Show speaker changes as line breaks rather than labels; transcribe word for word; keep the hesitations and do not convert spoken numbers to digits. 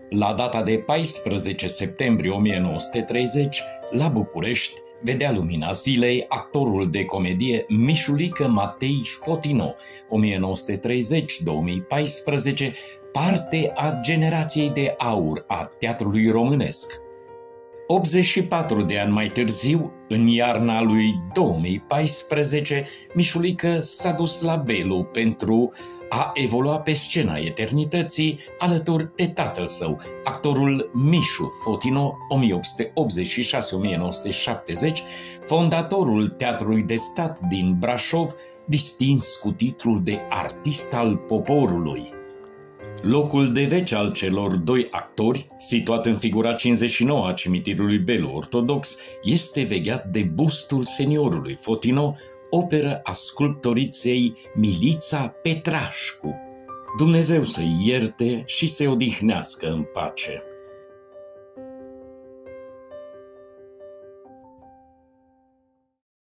La data de paisprezece septembrie o mie nouă sute treizeci, la București, vedea lumina zilei actorul de comedie Mișulică Matei Fotino, o mie nouă sute treizeci - două mii paisprezece, parte a generației de aur a teatrului românesc. optzeci și patru de ani mai târziu, în iarna lui două mii paisprezece, Mișulică s-a dus la Belu pentru a evolua pe scena eternității alături de tatăl său, actorul Mișu Fotino, o mie opt sute optzeci și șase - o mie nouă sute șaptezeci, fondatorul Teatrului de Stat din Brașov, distins cu titlul de artist al poporului. Locul de veci al celor doi actori, situat în figura cincizeci și nouă a cimitirului Belu Ortodox, este vegheat de bustul seniorului Fotino, operă a sculptoriței Milița Petrașcu. Dumnezeu să-i ierte și să-i odihnească în pace.